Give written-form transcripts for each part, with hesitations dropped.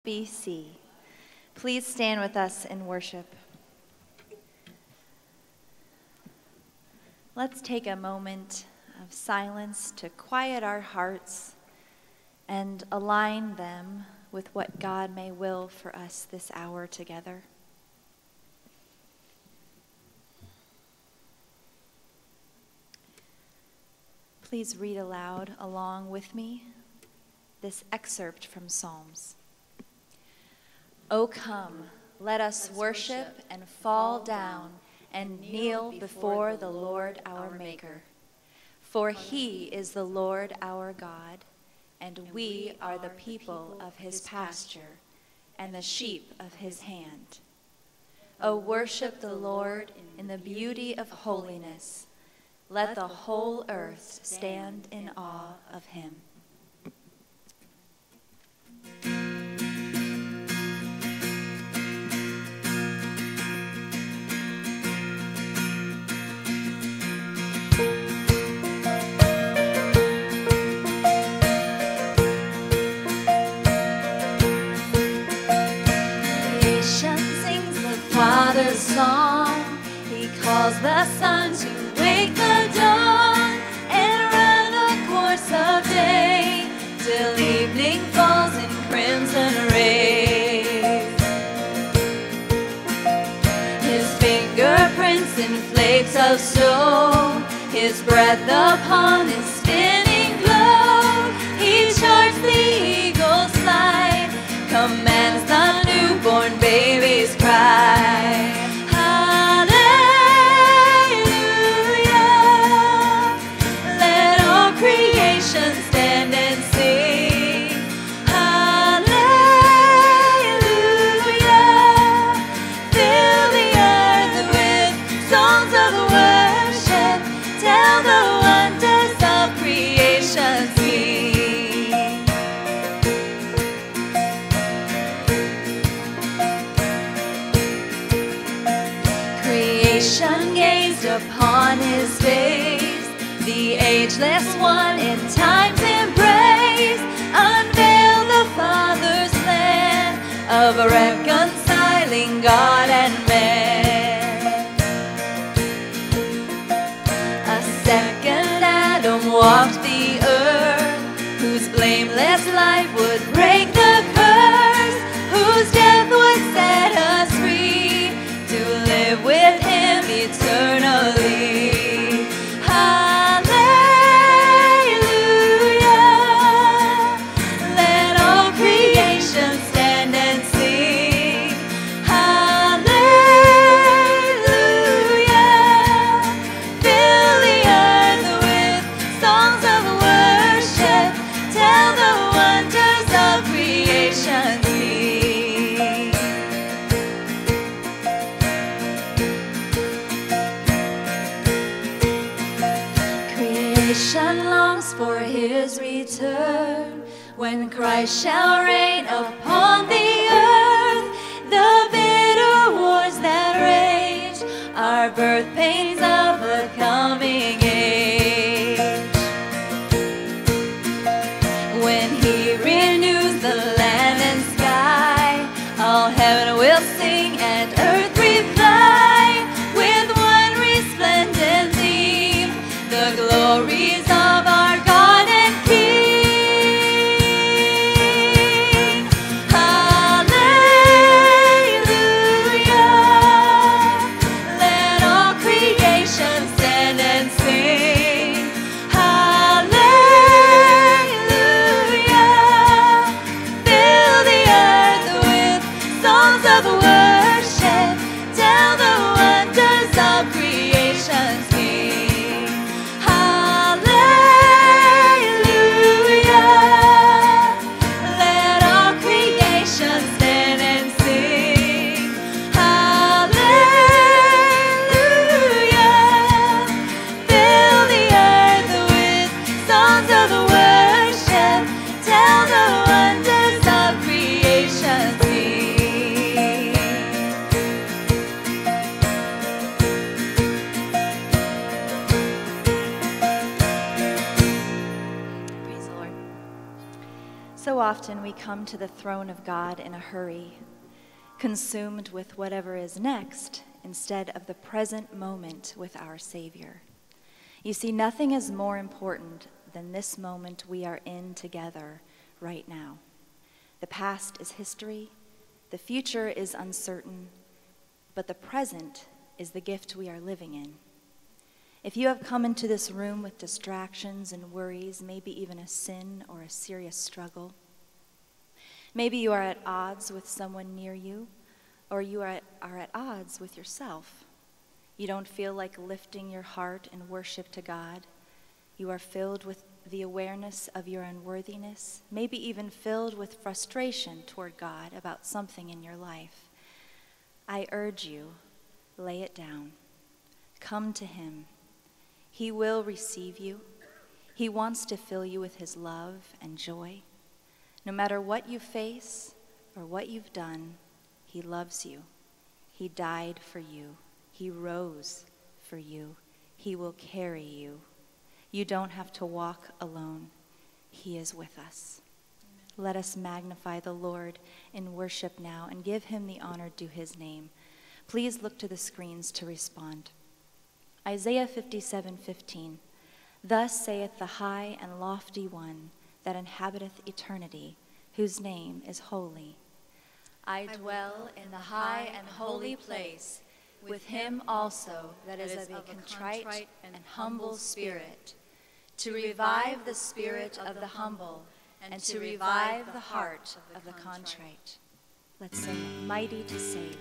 BC. Please stand with us in worship. Let's take a moment of silence to quiet our hearts and align them with what God may will for us this hour together. Please read aloud along with me this excerpt from Psalms. O come, let us worship and fall down and kneel before the Lord our Maker. For he is the Lord our God, and we are the people of his pasture and the sheep of his hand. O worship the Lord in the beauty of holiness. Let the whole earth stand in awe of him. Father's song, he calls the sun to wake the dawn and run the course of day till evening falls in crimson rays. His fingerprints in flakes of snow, his breath upon his spinning globe. He charts the eagle's flight, commands the newborn baby's cry. Stand and sing, hallelujah. Fill the earth with songs of worship. Tell the wonders of creation, sing. Creation gazed upon his face, the ageless one in time's embrace, unveil the Father's plan of reconciling God and man. A second Adam walked the earth, whose blameless life would break the curse, whose death would set us free to live with him eternally. Longs for his return, when Christ shall reign upon the earth. The bitter wars that rage are birth pains of the coming age. When he renews the land and sky, all heaven will sing and earth reply with one resplendent theme, the glories of our God and King. often we come to the throne of God in a hurry, consumed with whatever is next instead of the present moment with our Savior. You see, nothing is more important than this moment we are in together right now. The past is history, the future is uncertain, but the present is the gift we are living in. If you have come into this room with distractions and worries, maybe even a sin or a serious struggle, maybe you are at odds with someone near you, or you are at odds with yourself. You don't feel like lifting your heart in worship to God. You are filled with the awareness of your unworthiness, maybe even filled with frustration toward God about something in your life. I urge you, lay it down. Come to him. He will receive you. He wants to fill you with his love and joy. No matter what you face or what you've done, he loves you. He died for you. He rose for you. He will carry you. You don't have to walk alone. He is with us. Amen. Let us magnify the Lord in worship now and give him the honor due his name. Please look to the screens to respond. Isaiah 57:15. Thus saith the high and lofty one that inhabiteth eternity, whose name is holy. I dwell in the high and holy place, with him also that is of a contrite and humble spirit, to revive the spirit of the humble, and to revive the heart of the contrite. Let's sing Mighty to Save.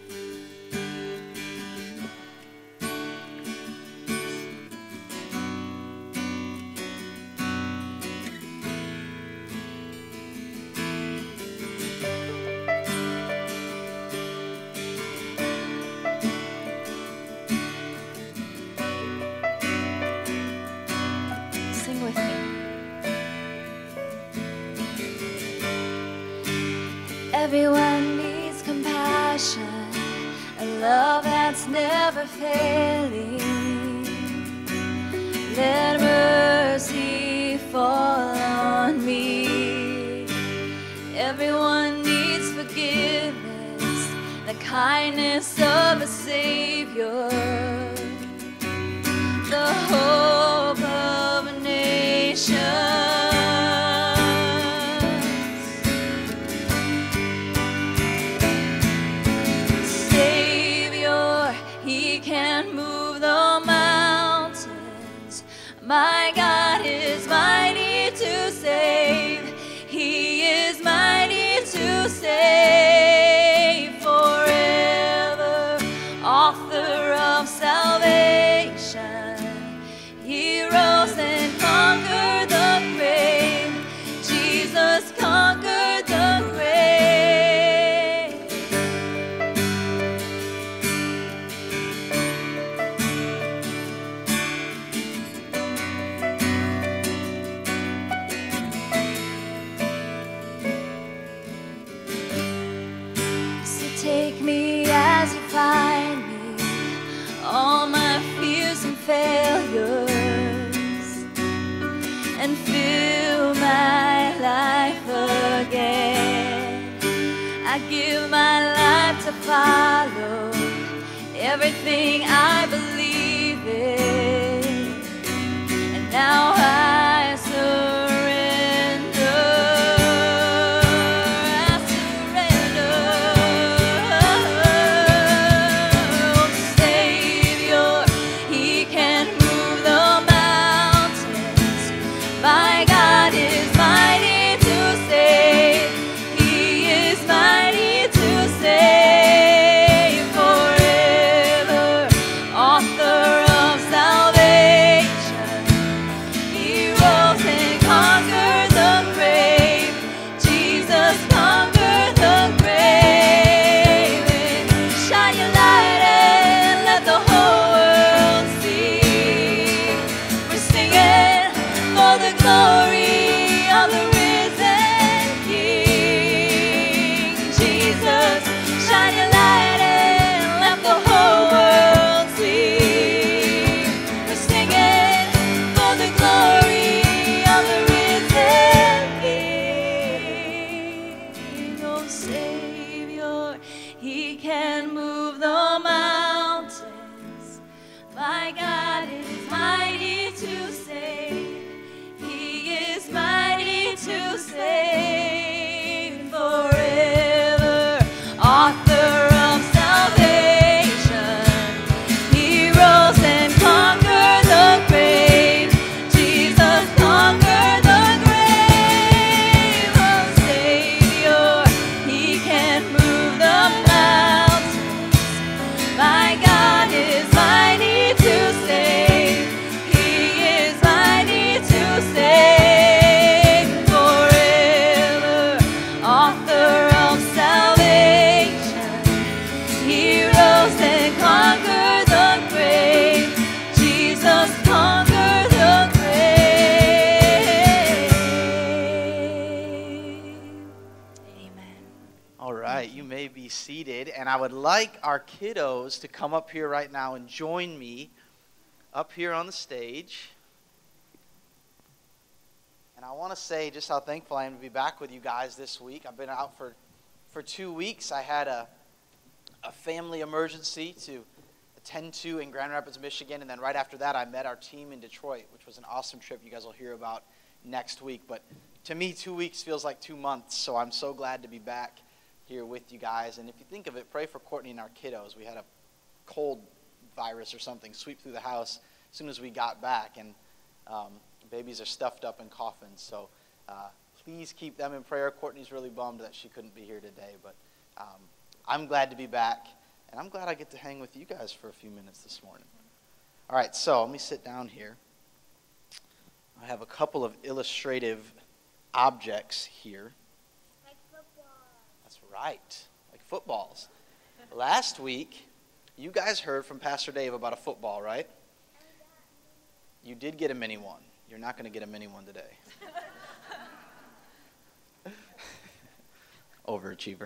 Everyone needs compassion, a love that's never failing. Let mercy fall on me. Everyone needs forgiveness, the kindness of a Savior, the hope of a nation. My God is mighty to save. He is mighty to save forever. Author of salvation. He rose and conquered the grave. Jesus conquered the grave. Take me as you find me, all my fears and failures, and fill my life again. I give my life to follow everything I believe in, and now I surrender. He He can move the mountains. My God is mighty to save. He is mighty to save forever. Author of salvation, He rose and conquered the grave. Jesus conquered the grave. Oh, Savior, He can move the mountains. My God is mighty to save. He is mighty to save forever. Author of salvation, He rose and conquered the grave. Jesus conquered the grave. Amen. All right, you may be seated, and I would like our kiddos to come up here right now and join me up here on the stage. And I want to say just how thankful I am to be back with you guys this week. I've been out for 2 weeks. I had a family emergency to attend to in Grand Rapids, Michigan, and then right after that I met our team in Detroit, which was an awesome trip you guys will hear about next week. But to me, 2 weeks feels like 2 months, so I'm so glad to be back here with you guys. And if you think of it, pray for Courtney and our kiddos. We had a cold virus or something sweep through the house as soon as we got back, and babies are stuffed up in coffins, so please keep them in prayer. Courtney's really bummed that she couldn't be here today, but I'm glad to be back, and I'm glad I get to hang with you guys for a few minutes this morning. All right, so let me sit down here. I have a couple of illustrative objects here. Like football. That's right, like footballs. Last week, you guys heard from Pastor Dave about a football, right? You did get a mini one. You're not going to get a mini one today. Overachiever.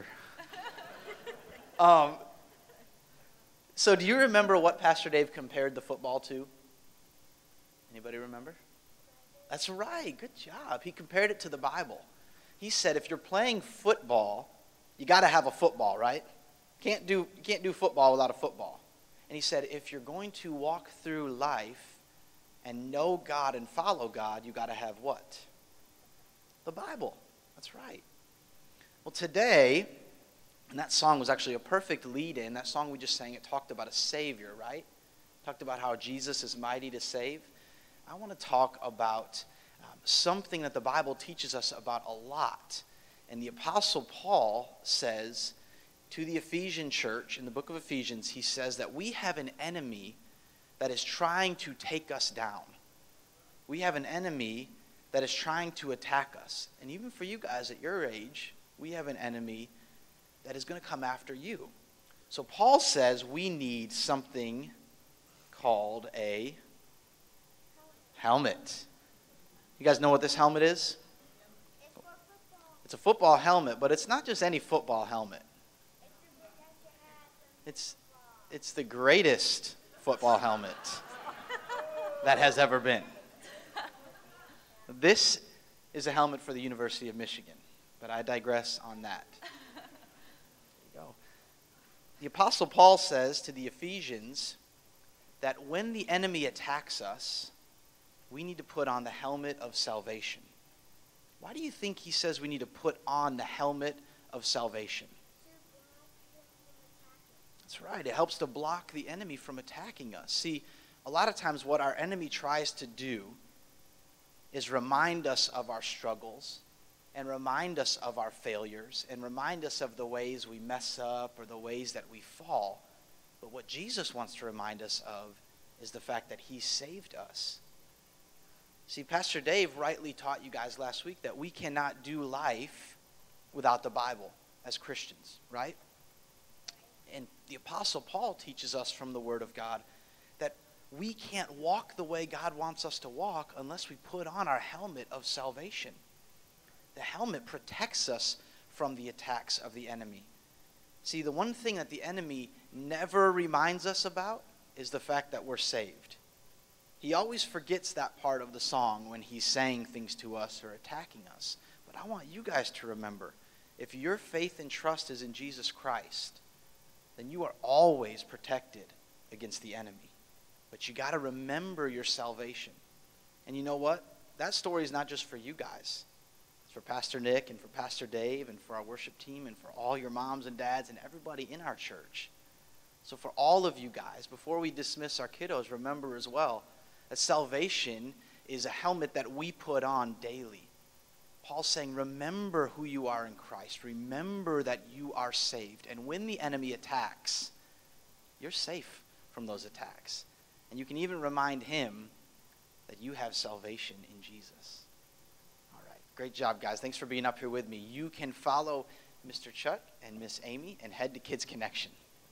So do you remember what Pastor Dave compared the football to? Anybody remember? That's right. Good job. He compared it to the Bible. He said if you're playing football, you got to have a football, right? You can't do football without a football. And he said if you're going to walk through life and know God and follow God, you got to have what? The Bible. That's right. Well, today, and that song was actually a perfect lead-in. That song we just sang, it talked about a Savior, right? Talked about how Jesus is mighty to save. I want to talk about something that the Bible teaches us about a lot. And the Apostle Paul says to the Ephesian church, in the book of Ephesians, he says that we have an enemy that is trying to take us down. We have an enemy that is trying to attack us. And even for you guys at your age, we have an enemy that is going to come after you. So Paul says we need something called a helmet. You guys know what this helmet is? It's for football. It's a football helmet, but it's not just any football helmet. It's the greatest football helmet that has ever been. This is a helmet for the University of Michigan, but I digress on that. There you go. The Apostle Paul says to the Ephesians that when the enemy attacks us, we need to put on the helmet of salvation. Why do you think he says we need to put on the helmet of salvation? That's right. It helps to block the enemy from attacking us. See, a lot of times what our enemy tries to do is remind us of our struggles and remind us of our failures and remind us of the ways we mess up or the ways that we fall. But what Jesus wants to remind us of is the fact that he saved us. See, Pastor Dave rightly taught you guys last week that we cannot do life without the Bible as Christians, right? And the Apostle Paul teaches us from the Word of God that we can't walk the way God wants us to walk unless we put on our helmet of salvation. The helmet protects us from the attacks of the enemy. See, the one thing that the enemy never reminds us about is the fact that we're saved. He always forgets that part of the song when he's saying things to us or attacking us. But I want you guys to remember, if your faith and trust is in Jesus Christ, then you are always protected against the enemy. But you got to remember your salvation. And you know what? That story is not just for you guys. It's for Pastor Nick and for Pastor Dave and for our worship team and for all your moms and dads and everybody in our church. So for all of you guys, before we dismiss our kiddos, remember as well that salvation is a helmet that we put on daily. Paul's saying, remember who you are in Christ. Remember that you are saved. And when the enemy attacks, you're safe from those attacks. And you can even remind him that you have salvation in Jesus. All right. Great job, guys. Thanks for being up here with me. You can follow Mr. Chuck and Miss Amy and head to Kids Connection.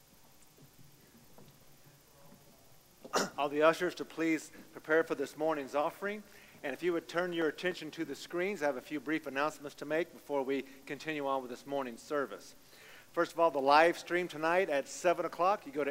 All the ushers to please prepare for this morning's offering. And if you would turn your attention to the screens, I have a few brief announcements to make before we continue on with this morning's service. First of all, the live stream tonight at 7 o'clock. You go to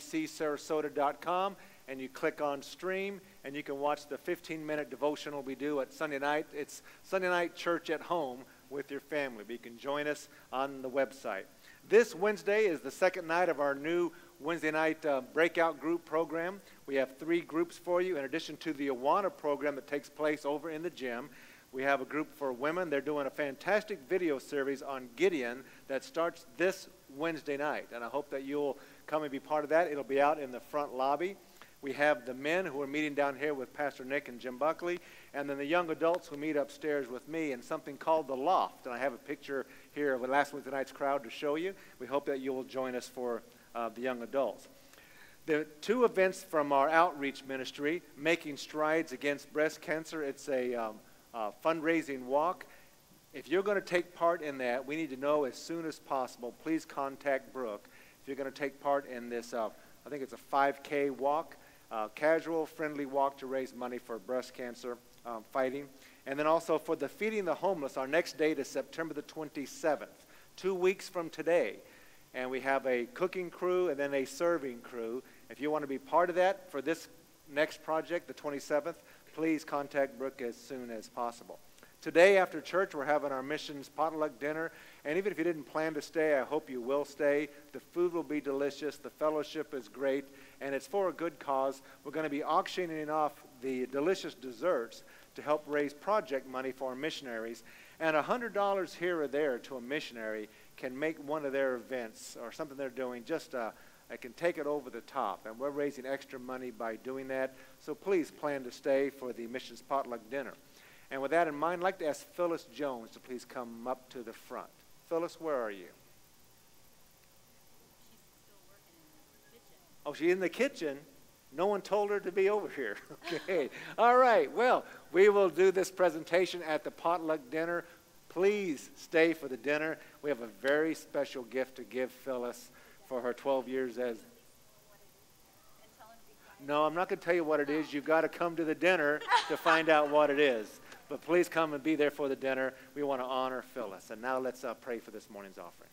fbcsarasota.com and you click on stream, and you can watch the 15-minute devotional we do at Sunday night. It's Sunday night church at home with your family. But you can join us on the website. This Wednesday is the second night of our new Wednesday night breakout group program. We have 3 groups for you. In addition to the Awana program that takes place over in the gym, we have a group for women. They're doing a fantastic video series on Gideon that starts this Wednesday night. And I hope that you'll come and be part of that. It'll be out in the front lobby. We have the men who are meeting down here with Pastor Nick and Jim Buckley, and then the young adults who meet upstairs with me in something called The Loft. And I have a picture here of last Wednesday night's crowd to show you. We hope that you will join us for the young adults. The 2 events from our outreach ministry, Making Strides Against Breast Cancer. It's a fundraising walk. If you're going to take part in that, we need to know as soon as possible. Please contact Brooke. If you're going to take part in this, I think it's a 5K walk. Casual, friendly walk to raise money for breast cancer fighting. And then also for the Feeding the Homeless, our next date is September the 27th, 2 weeks from today. And we have a cooking crew and then a serving crew. If you want to be part of that for this next project, the 27th, please contact Brooke as soon as possible. Today after church, we're having our missions potluck dinner. And even if you didn't plan to stay, I hope you will stay. The food will be delicious. The fellowship is great. And it's for a good cause. We're going to be auctioning off the delicious desserts to help raise project money for our missionaries. And $100 here or there to a missionary can make one of their events or something they're doing just I can take it over the top. And we're raising extra money by doing that. So please plan to stay for the missions potluck dinner. And with that in mind, I'd like to ask Phyllis Jones to please come up to the front. Phyllis, where are you? She's still working in the kitchen. Oh, she's in the kitchen. No one told her to be over here. Okay. All right. Well, we will do this presentation at the potluck dinner. Please stay for the dinner. We have a very special gift to give Phyllis for her 12 years as... No, I'm not going to tell you what it is. You've got to come to the dinner to find out what it is. But please come and be there for the dinner. We want to honor Phyllis. And now let's pray for this morning's offering.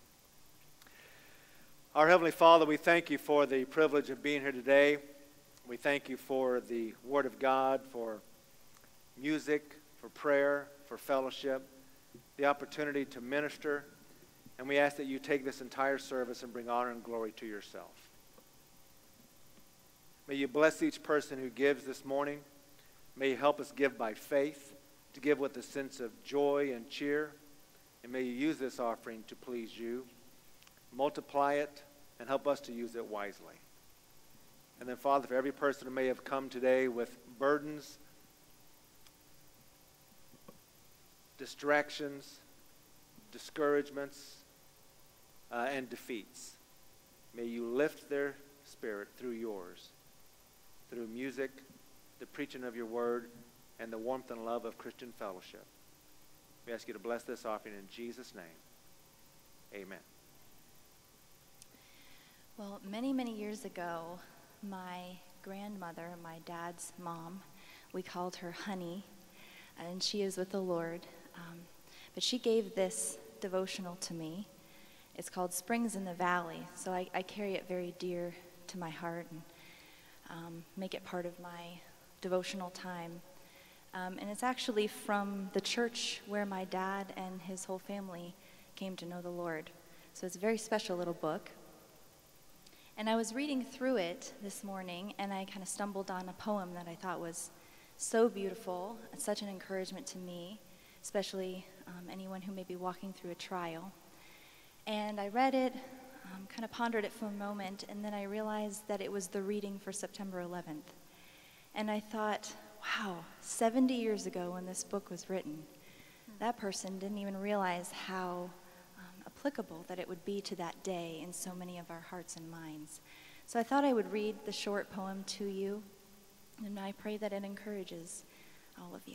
Our Heavenly Father, we thank you for the privilege of being here today. We thank you for the Word of God, for music, for prayer, for fellowship, the opportunity to minister. And we ask that you take this entire service and bring honor and glory to yourself. May you bless each person who gives this morning. May you help us give by faith, to give with a sense of joy and cheer. And may you use this offering to please you. Multiply it and help us to use it wisely. And then, Father, for every person who may have come today with burdens, distractions, discouragements, and defeats, may you lift their spirit through yours, through music, the preaching of your word, and the warmth and love of Christian fellowship. We ask you to bless this offering in Jesus' name. Amen. Well, many, many years ago, my grandmother, my dad's mom, we called her Honey, and she is with the Lord. But she gave this devotional to me. It's called Springs in the Valley, so I carry it very dear to my heart and make it part of my devotional time. And it's actually from the church where my dad and his whole family came to know the Lord. So it's a very special little book. And I was reading through it this morning, and I kind of stumbled on a poem that I thought was so beautiful, such an encouragement to me, especially anyone who may be walking through a trial. And I read it, kind of pondered it for a moment, and then I realized that it was the reading for September 11th. And I thought, wow, 70 years ago when this book was written, that person didn't even realize how applicable that it would be to that day in so many of our hearts and minds. So I thought I would read the short poem to you, and I pray that it encourages all of you.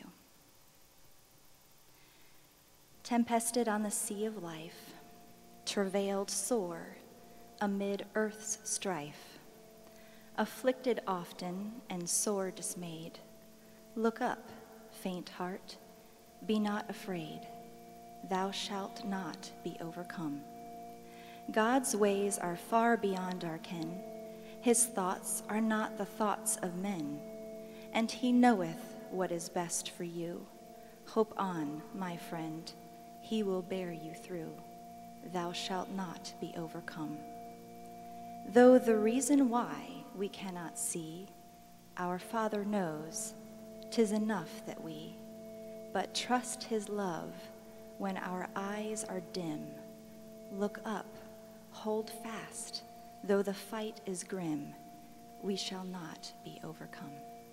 Tempested on the sea of life, travailed sore amid earth's strife, afflicted often and sore dismayed, look up, faint heart, be not afraid, thou shalt not be overcome. God's ways are far beyond our ken, his thoughts are not the thoughts of men, and he knoweth what is best for you. Hope on, my friend, he will bear you through. Thou shalt not be overcome. Though the reason why we cannot see, our Father knows, 'tis enough that we but trust his love when our eyes are dim. Look up, hold fast, though the fight is grim, we shall not be overcome.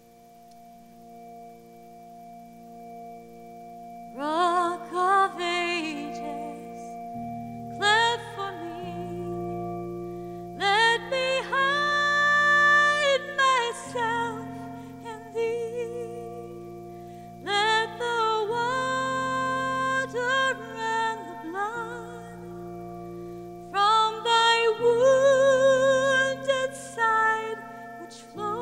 Rock of ages, cleft for me, let me hide myself in thee. Let the water and the blood from thy wounded side which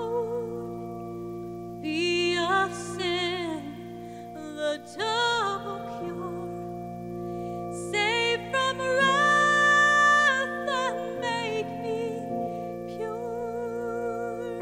flowed be of sin the double cure, save from wrath and make me pure.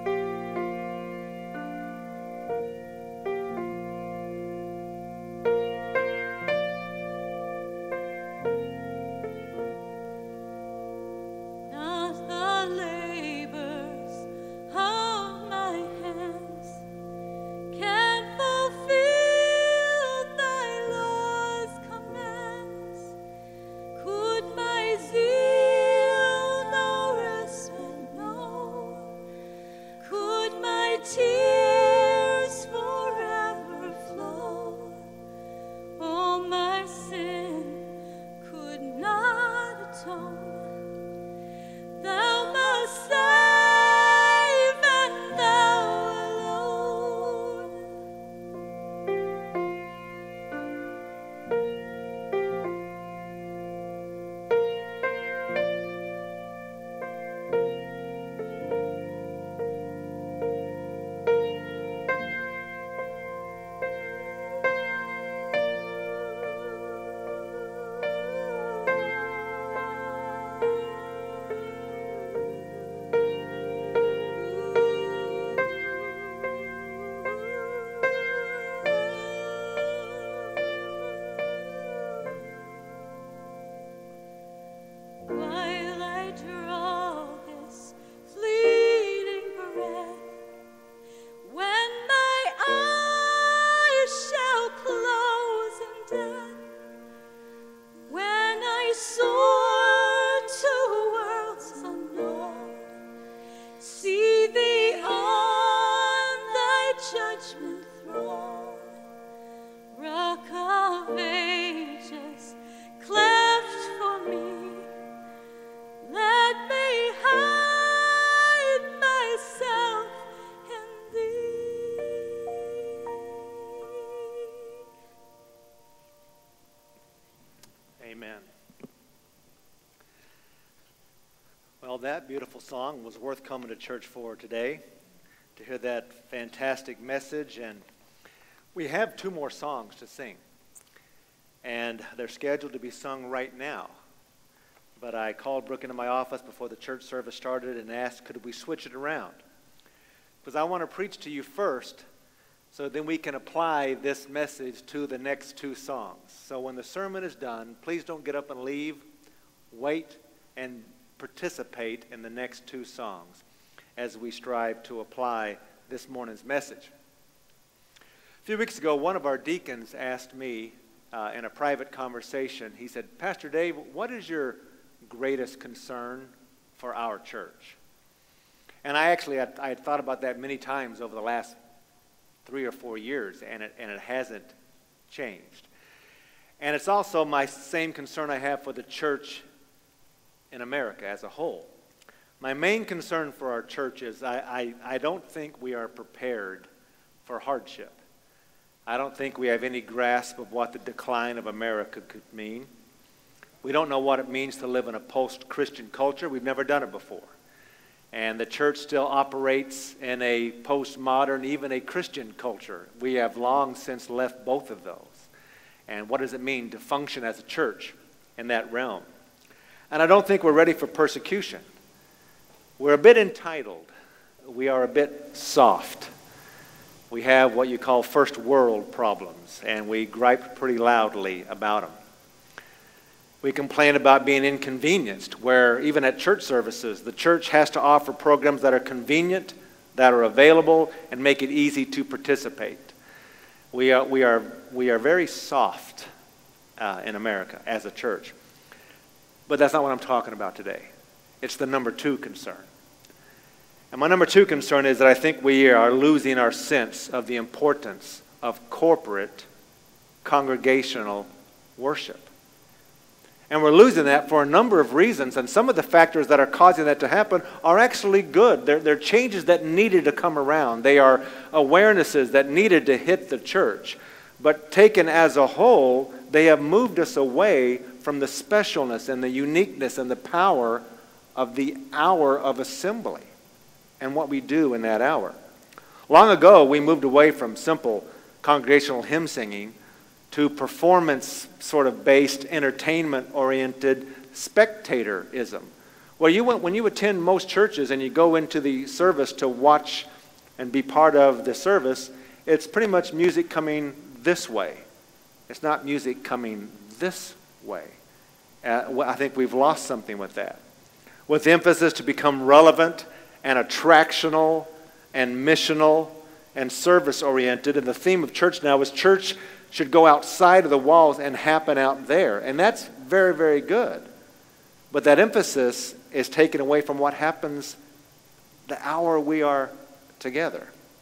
Not the labors of my hands can fulfill thy law's commands. Could my zeal no respite know? Could my tears forever flow? All my sin could not atone. Thou must save, and thou alone. While I draw this fleeting breath, when my eyes shall close in death, when I soar to worlds unknown, see thee on thy judgment throne, rock of ages, cleft for me. Let me hide myself in thee. Amen. Well, that beautiful song was worth coming to church for today, to hear that fantastic message. And we have 2 more songs to sing, and they're scheduled to be sung right now. But I called Brooke into my office before the church service started and asked, could we switch it around? Because I want to preach to you first, so then we can apply this message to the next 2 songs. So when the sermon is done, please don't get up and leave. Wait and participate in the next two songs as we strive to apply this morning's message. A few weeks ago, one of our deacons asked me in a private conversation, he said, Pastor Dave, what is your greatest concern for our church? And I had thought about that many times over the last 3 or 4 years, and it hasn't changed. And it's also my same concern I have for the church in America as a whole. My main concern for our church is I don't think we are prepared for hardship. I don't think we have any grasp of what the decline of America could mean. We don't know what it means to live in a post-Christian culture. We've never done it before. And the church still operates in a postmodern, even a Christian culture. We have long since left both of those. And what does it mean to function as a church in that realm? And I don't think we're ready for persecution. We're a bit entitled. We are a bit soft. We have what you call first world problems, and we gripe pretty loudly about them. We complain about being inconvenienced, where even at church services, the church has to offer programs that are convenient, that are available, and make it easy to participate. We are very soft in America as a church. But that's not what I'm talking about today. It's the number 2 concern. And my number 2 concern is that I think we are losing our sense of the importance of corporate congregational worship. And we're losing that for a number of reasons, and some of the factors that are causing that to happen are actually good. They're changes that needed to come around. They are awarenesses that needed to hit the church. But taken as a whole, they have moved us away from the specialness and the uniqueness and the power of the hour of assembly and what we do in that hour. Long ago, we moved away from simple congregational hymn singing to performance sort of based, entertainment-oriented spectatorism. When you attend most churches and you go into the service to watch and be part of the service, it's pretty much music coming this way. It's not music coming this way. I think we've lost something with that. With the emphasis to become relevant and attractional and missional and service-oriented, and the theme of church now is church should go outside of the walls and happen out there. And that's very, very good. But that emphasis is taken away from what happens the hour we are together.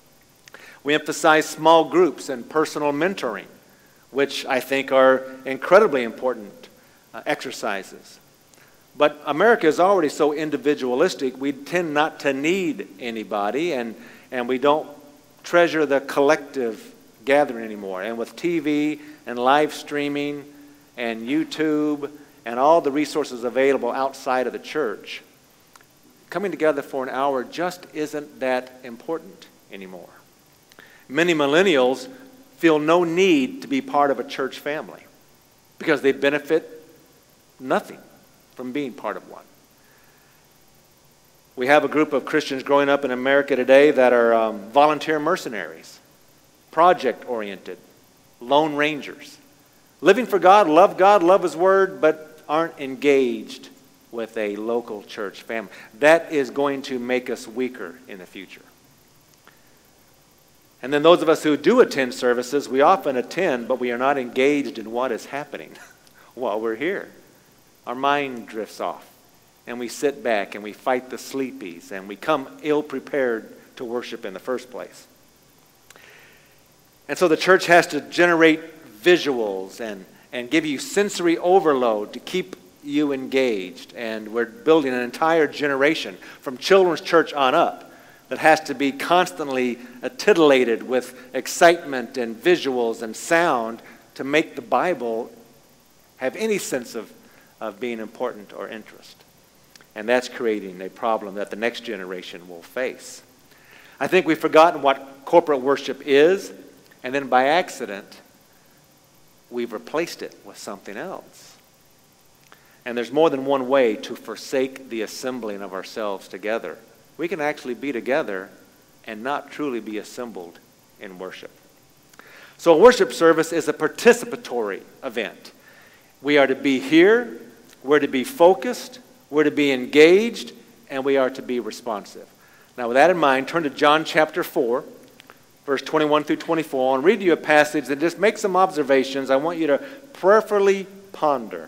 We emphasize small groups and personal mentoring, which I think are incredibly important exercises. But America is already so individualistic, we tend not to need anybody, and we don't treasure the collective gathering anymore. And with TV and live streaming and YouTube and all the resources available outside of the church, coming together for an hour just isn't that important anymore. Many millennials feel no need to be part of a church family because they benefit nothing from being part of one. We have a group of Christians growing up in America today that are volunteer mercenaries, project-oriented, lone rangers, living for God, love His Word, but aren't engaged with a local church family. That is going to make us weaker in the future. And then those of us who do attend services, we often attend, but we are not engaged in what is happening while we're here. Our mind drifts off, and we sit back and we fight the sleepies, and we come ill-prepared to worship in the first place. And so the church has to generate visuals and give you sensory overload to keep you engaged. And we're building an entire generation from children's church on up that has to be constantly titillated with excitement and visuals and sound to make the Bible have any sense of being important or interest. And that's creating a problem that the next generation will face. I think we've forgotten what corporate worship is, and then by accident, we've replaced it with something else. And there's more than one way to forsake the assembling of ourselves together. We can actually be together and not truly be assembled in worship. So a worship service is a participatory event. We are to be here, we're to be focused, We're to be engaged, and we are to be responsive. Now, with that in mind, turn to John chapter 4, verse 21 through 24. I'll read you a passage and just make some observations. I want you to prayerfully ponder.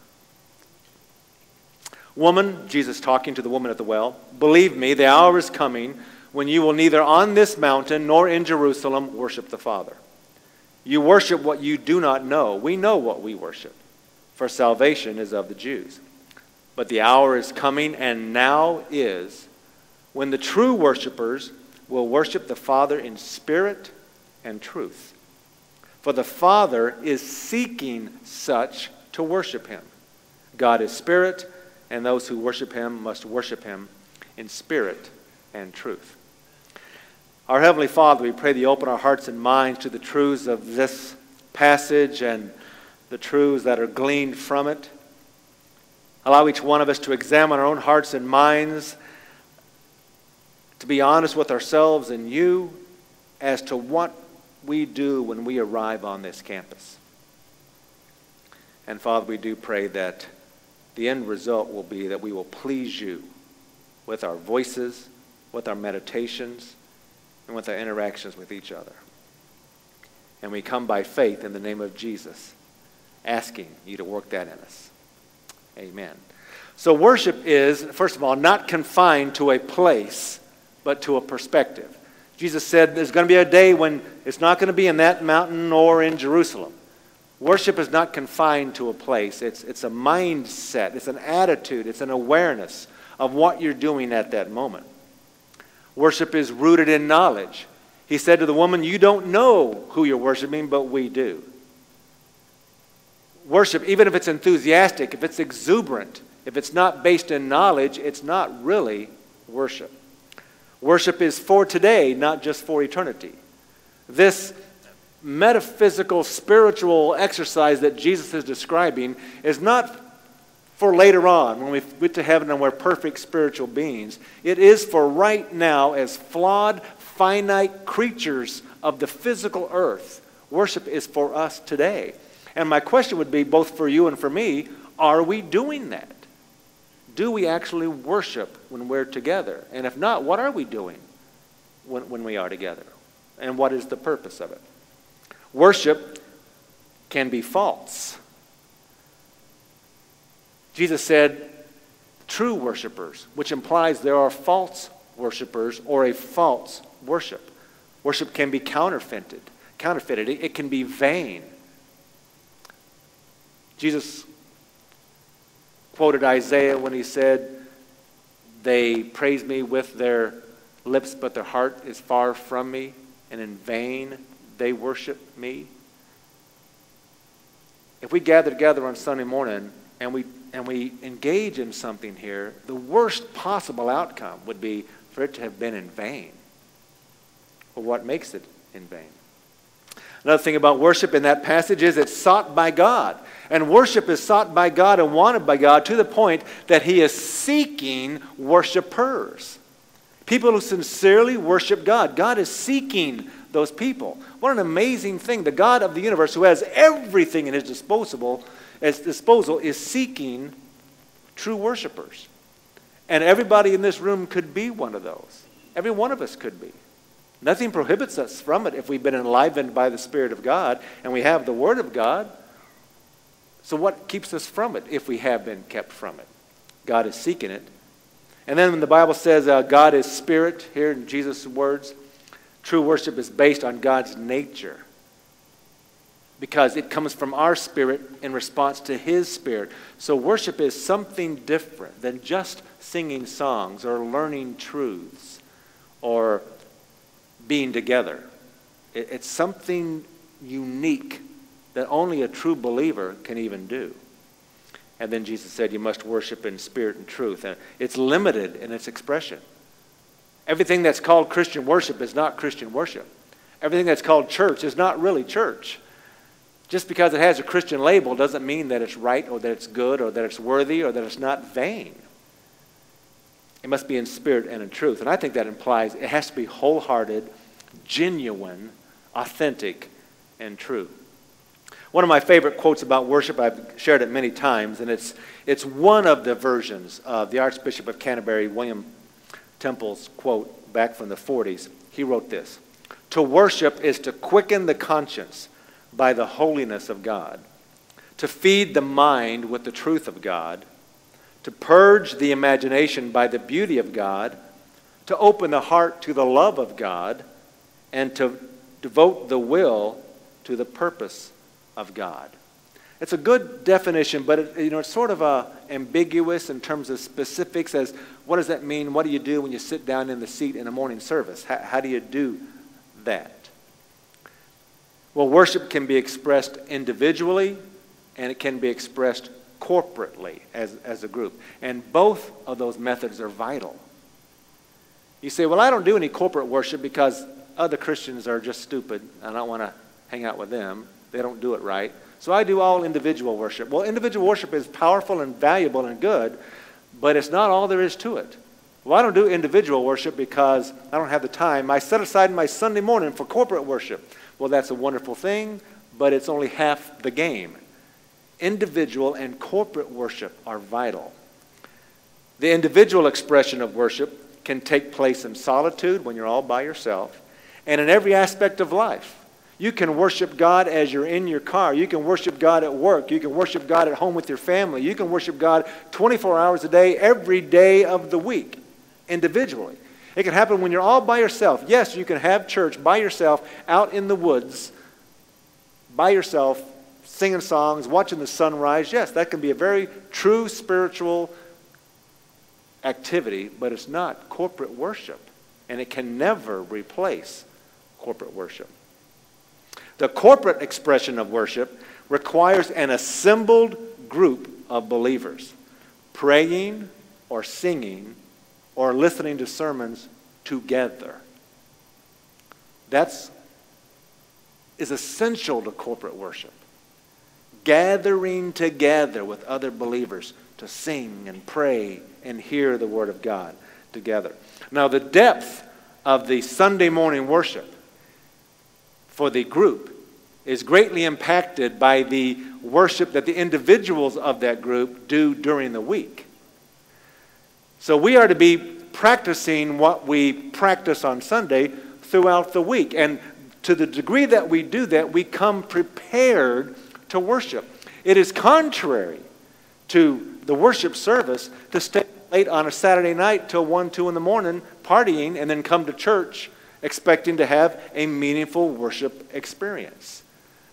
Woman, Jesus talking to the woman at the well, believe me, the hour is coming when you will neither on this mountain nor in Jerusalem worship the Father. You worship what you do not know. We know what we worship, for salvation is of the Jews. But the hour is coming, and now is, when the true worshipers will worship the Father in spirit and truth. For the Father is seeking such to worship him. God is spirit, and those who worship him must worship him in spirit and truth. Our Heavenly Father, we pray that you open our hearts and minds to the truths of this passage and the truths that are gleaned from it. Allow each one of us to examine our own hearts and minds, to be honest with ourselves and you as to what we do when we arrive on this campus. And Father, we do pray that the end result will be that we will please you with our voices, with our meditations, and with our interactions with each other. And we come by faith in the name of Jesus, asking you to work that in us. Amen. So worship is, first of all, not confined to a place, but to a perspective. Jesus said there's going to be a day when it's not going to be in that mountain or in Jerusalem. Worship is not confined to a place. It's a mindset. It's an attitude. It's an awareness of what you're doing at that moment. Worship is rooted in knowledge. He said to the woman, you don't know who you're worshiping, but we do. Worship, even if it's enthusiastic, if it's exuberant, if it's not based in knowledge, it's not really worship. Worship is for today, not just for eternity. This metaphysical, spiritual exercise that Jesus is describing is not for later on, when we get to heaven and we're perfect spiritual beings. It is for right now as flawed, finite creatures of the physical earth. Worship is for us today. And my question would be, both for you and for me, are we doing that? Do we actually worship when we're together? And if not, what are we doing when we are together? And what is the purpose of it? Worship can be false. Jesus said, true worshipers, which implies there are false worshipers or a false worship. Worship can be counterfeited. It can be vain. Jesus quoted Isaiah when he said, they praise me with their lips, but their heart is far from me, and in vain they worship me. If we gather together on Sunday morning and we engage in something here, the worst possible outcome would be for it to have been in vain. Well, what makes it in vain? Another thing about worship in that passage is it's sought by God. And worship is sought by God and wanted by God to the point that he is seeking worshipers. People who sincerely worship God. God is seeking those people. What an amazing thing. The God of the universe, who has everything in his disposal is seeking true worshipers. And everybody in this room could be one of those. Every one of us could be. Nothing prohibits us from it if we've been enlivened by the Spirit of God and we have the Word of God. So what keeps us from it if we have been kept from it? God is seeking it. And then when the Bible says God is spirit, here in Jesus' words, true worship is based on God's nature, because it comes from our spirit in response to his spirit. So worship is something different than just singing songs or learning truths or being together. It's something unique that only a true believer can even do. And then Jesus said you must worship in spirit and truth. And it's limited in its expression. Everything that's called Christian worship is not Christian worship. Everything that's called church is not really church. Just because it has a Christian label doesn't mean that it's right or that it's good or that it's worthy or that it's not vain. It must be in spirit and in truth. And I think that implies it has to be wholehearted, genuine, authentic, and true. One of my favorite quotes about worship, I've shared it many times, and it's one of the versions of the Archbishop of Canterbury, William Temple's quote back from the 40s. He wrote this: "To worship is to quicken the conscience by the holiness of God, to feed the mind with the truth of God, to purge the imagination by the beauty of God, to open the heart to the love of God, and to devote the will to the purpose of God." It's a good definition, but it's sort of ambiguous in terms of specifics as what does that mean? What do you do when you sit down in the seat in a morning service? How do you do that? Well, worship can be expressed individually, and it can be expressed corporately as a group. And both of those methods are vital. You say, well, I don't do any corporate worship because other Christians are just stupid. I don't want to hang out with them. They don't do it right. So I do all individual worship. Well, individual worship is powerful and valuable and good, but it's not all there is to it. Well, I don't do individual worship because I don't have the time. I set aside my Sunday morning for corporate worship. Well, that's a wonderful thing, but it's only half the game. Individual and corporate worship are vital. The individual expression of worship can take place in solitude when you're all by yourself, and in every aspect of life. You can worship God as you're in your car. You can worship God at work. You can worship God at home with your family. You can worship God 24 hours a day, every day of the week, individually. It can happen when you're all by yourself. Yes, you can have church by yourself, out in the woods, by yourself, singing songs, watching the sunrise. Yes, that can be a very true spiritual activity, but it's not corporate worship, and it can never replace corporate worship. The corporate expression of worship requires an assembled group of believers praying or singing or listening to sermons together. That is essential to corporate worship. Gathering together with other believers to sing and pray and hear the Word of God together. Now, the depth of the Sunday morning worship for the group is greatly impacted by the worship that the individuals of that group do during the week. So we are to be practicing what we practice on Sunday throughout the week. And to the degree that we do that, we come prepared to worship. It is contrary to the worship service to stay late on a Saturday night till 1, 2 in the morning partying and then come to church expecting to have a meaningful worship experience.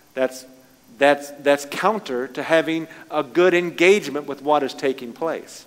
That's counter to having a good engagement with what is taking place.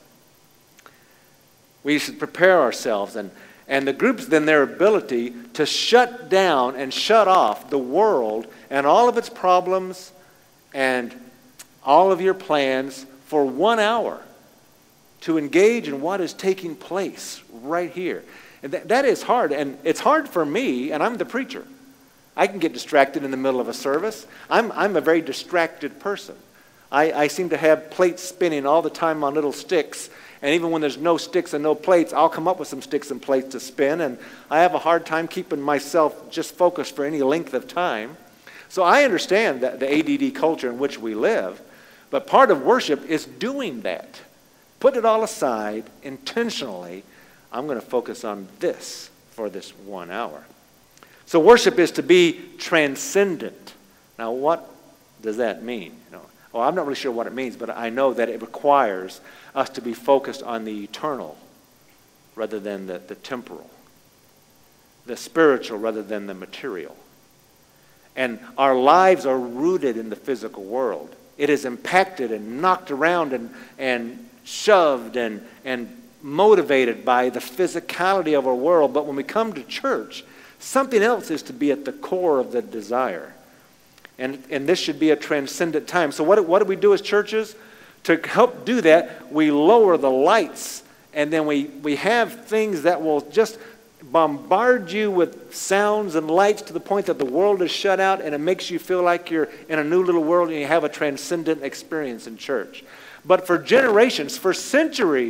We should prepare ourselves, and the groups then their ability to shut down and shut off the world and all of its problems and all of your plans for 1 hour to engage in what is taking place right here. And that is hard, and it's hard for me, and I'm the preacher. I can get distracted in the middle of a service. I'm a very distracted person. I seem to have plates spinning all the time on little sticks, and even when there's no sticks and no plates, I'll come up with some sticks and plates to spin, and I have a hard time keeping myself just focused for any length of time. So I understand that the ADD culture in which we live, but part of worship is doing that. Put it all aside intentionally. I'm going to focus on this for this 1 hour. So worship is to be transcendent. Now, what does that mean? Well, I'm not really sure what it means, but I know that it requires us to be focused on the eternal rather than the temporal, the spiritual rather than the material. And our lives are rooted in the physical world. It is impacted and knocked around and shoved and motivated by the physicality of our world. But when we come to church, something else is to be at the core of the desire. And this should be a transcendent time. So what do we do as churches? To help do that, we lower the lights, and then we have things that will just bombard you with sounds and lights to the point that the world is shut out, and it makes you feel like you're in a new little world and you have a transcendent experience in church. But for generations, for centuries,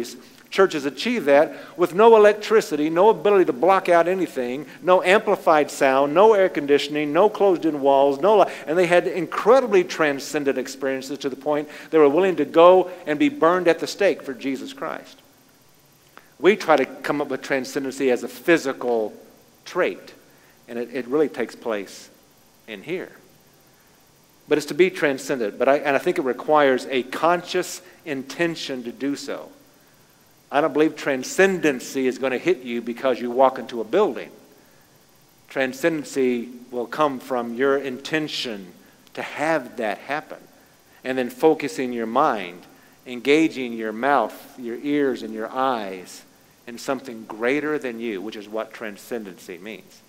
churches achieve that with no electricity, no ability to block out anything, no amplified sound, no air conditioning, no closed-in walls, and they had incredibly transcendent experiences to the point they were willing to go and be burned at the stake for Jesus Christ. We try to come up with transcendency as a physical trait, and it really takes place in here. But it's to be transcendent, and I think it requires a conscious intention to do so. I don't believe transcendency is going to hit you because you walk into a building. Transcendency will come from your intention to have that happen, and then focusing your mind, engaging your mouth, your ears, and your eyes in something greater than you, which is what transcendency means.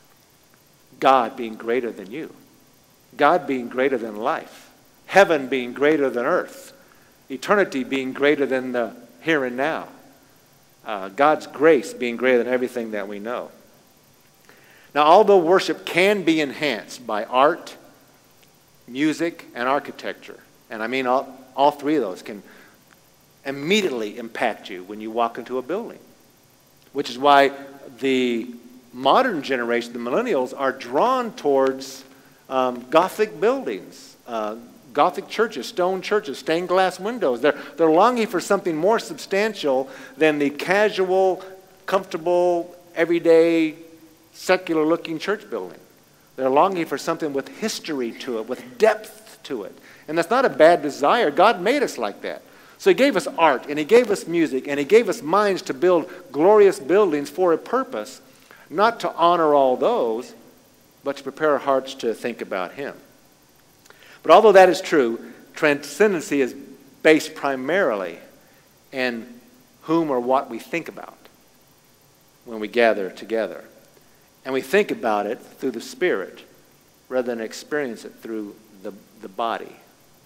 God being greater than you. God being greater than life. Heaven being greater than earth. Eternity being greater than the here and now. God's grace being greater than everything that we know. Now, although worship can be enhanced by art, music, and architecture, and I mean all three of those can immediately impact you when you walk into a building, which is why the modern generation, the millennials, are drawn towards Gothic buildings, Gothic churches, stone churches, stained glass windows. They're longing for something more substantial than the casual, comfortable, everyday, secular-looking church building. They're longing for something with history to it, with depth to it. And that's not a bad desire. God made us like that. So he gave us art, and he gave us music, and he gave us minds to build glorious buildings for a purpose, not to honor all those, but to prepare our hearts to think about him. But although that is true, transcendency is based primarily in whom or what we think about when we gather together. And we think about it through the Spirit rather than experience it through the body.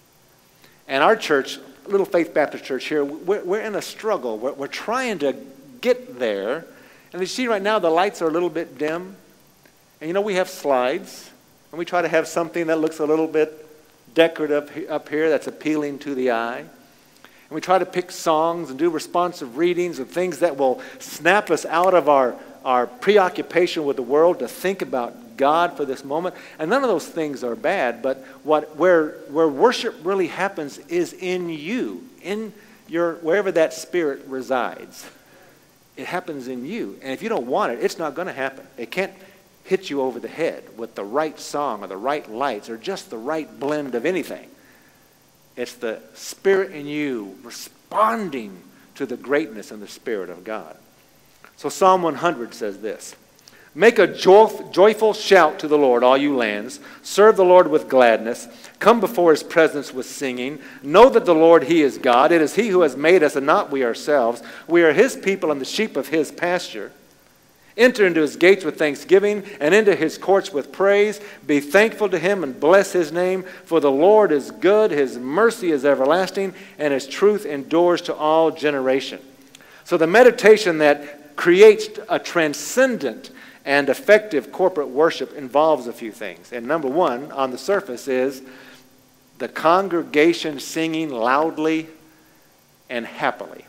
And our church, Little Faith Baptist Church here, we're in a struggle. We're trying to get there. And you see right now the lights are a little bit dim. And you know, we have slides, and we try to have something that looks a little bit decorative up here that's appealing to the eye. And we try to pick songs and do responsive readings of things that will snap us out of our preoccupation with the world to think about God for this moment. And none of those things are bad, but where worship really happens is in you, in your wherever that spirit resides. It happens in you. And if you don't want it, it's not going to happen. It can't hit you over the head with the right song or the right lights or just the right blend of anything. It's the Spirit in you responding to the greatness and the Spirit of God. So Psalm 100 says this: "Make a joyful shout to the Lord, all you lands. Serve the Lord with gladness. Come before his presence with singing. Know that the Lord, he is God. It is he who has made us and not we ourselves. We are his people and the sheep of his pasture. Enter into his gates with thanksgiving and into his courts with praise. Be thankful to him and bless his name. For the Lord is good, his mercy is everlasting, and his truth endures to all generation." So the meditation that creates a transcendent and effective corporate worship involves a few things. And number one, on the surface, is the congregation singing loudly and happily.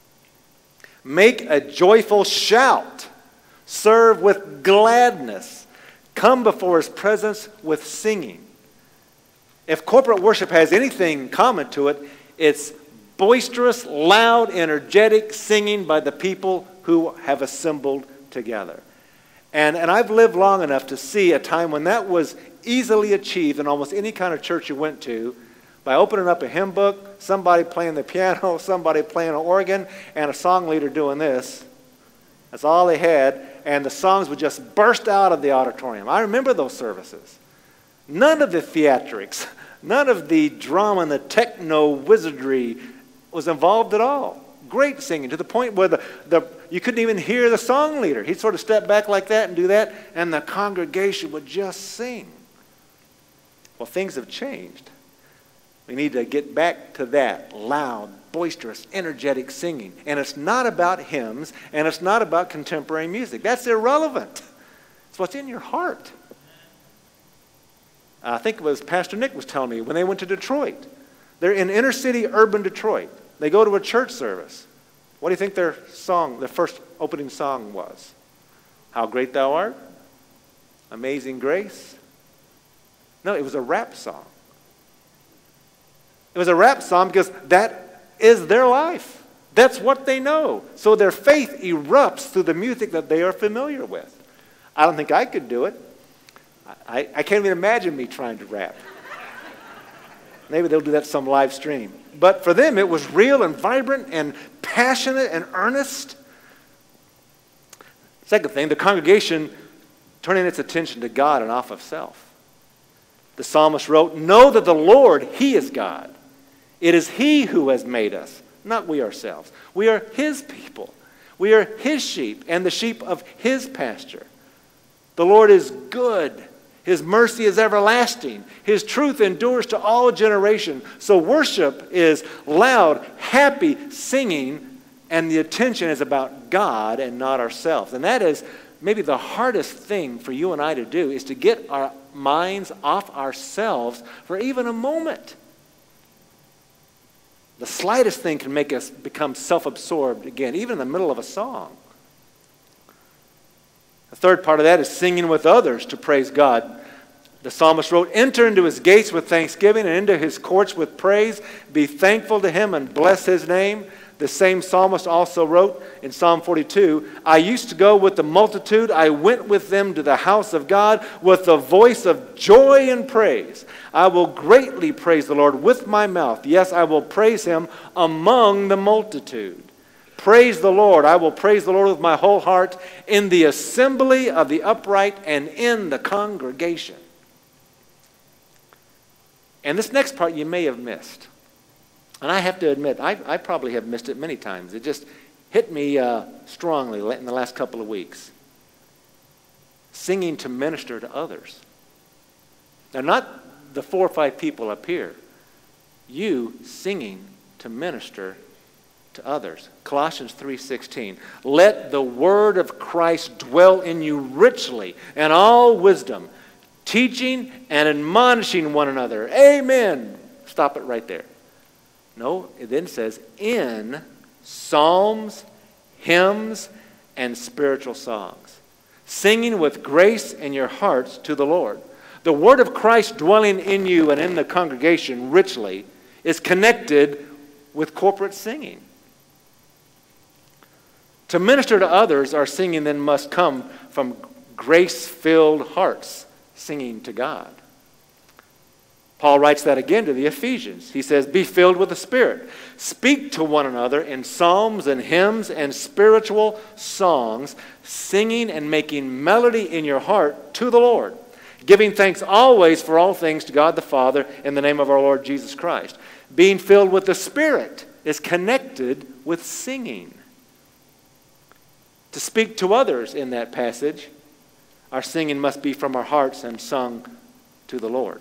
Make a joyful shout. Serve with gladness. Come before his presence with singing. If corporate worship has anything common to it, it's boisterous, loud, energetic singing by the people who have assembled together. And I've lived long enough to see a time when that was easily achieved in almost any kind of church you went to by opening up a hymn book, somebody playing the piano, somebody playing an organ, and a song leader doing this. That's all they had, and the songs would just burst out of the auditorium. I remember those services. None of the theatrics, none of the drama and the techno wizardry was involved at all. Great singing, to the point where you couldn't even hear the song leader. He'd sort of step back like that and do that, and the congregation would just sing. Well, things have changed. We need to get back to that loud, boisterous, energetic singing. And it's not about hymns, and it's not about contemporary music. That's irrelevant. It's what's in your heart. I think it was Pastor Nick was telling me when they went to Detroit. They're in inner city urban Detroit. They go to a church service. What do you think their first opening song was? How Great Thou Art? Amazing Grace? No, it was a rap song. It was a rap song because that is their life. That's what they know. So their faith erupts through the music that they are familiar with. I don't think I could do it. I can't even imagine me trying to rap. Maybe they'll do that some live stream. But for them, it was real and vibrant and passionate and earnest. Second thing, the congregation turning its attention to God and off of self. The psalmist wrote, "Know that the Lord, He is God. It is He who has made us, not we ourselves. We are His people. We are His sheep and the sheep of His pasture. The Lord is good. His mercy is everlasting. His truth endures to all generation." So worship is loud, happy singing, and the attention is about God and not ourselves. And that is maybe the hardest thing for you and I to do, is to get our minds off ourselves for even a moment. The slightest thing can make us become self-absorbed again, even in the middle of a song. The third part of that is singing with others to praise God. The psalmist wrote, "Enter into His gates with thanksgiving and into His courts with praise. Be thankful to Him and bless His name." The same psalmist also wrote in Psalm 42, "I used to go with the multitude. I went with them to the house of God with the voice of joy and praise. I will greatly praise the Lord with my mouth. Yes, I will praise Him among the multitude. Praise the Lord. I will praise the Lord with my whole heart in the assembly of the upright and in the congregation." And this next part you may have missed. And I have to admit, I probably have missed it many times. It just hit me strongly in the last couple of weeks. Singing to minister to others. Now, not the 4 or 5 people up here. You singing to minister to others. Colossians 3:16. "Let the word of Christ dwell in you richly and all wisdom, teaching and admonishing one another." Amen. Stop it right there. No, it then says, "in psalms, hymns, and spiritual songs, singing with grace in your hearts to the Lord." The word of Christ dwelling in you and in the congregation richly is connected with corporate singing. To minister to others, our singing then must come from grace-filled hearts singing to God. Paul writes that again to the Ephesians. He says, "Be filled with the Spirit. Speak to one another in psalms and hymns and spiritual songs, singing and making melody in your heart to the Lord, giving thanks always for all things to God the Father in the name of our Lord Jesus Christ." Being filled with the Spirit is connected with singing. To speak to others in that passage, our singing must be from our hearts and sung to the Lord.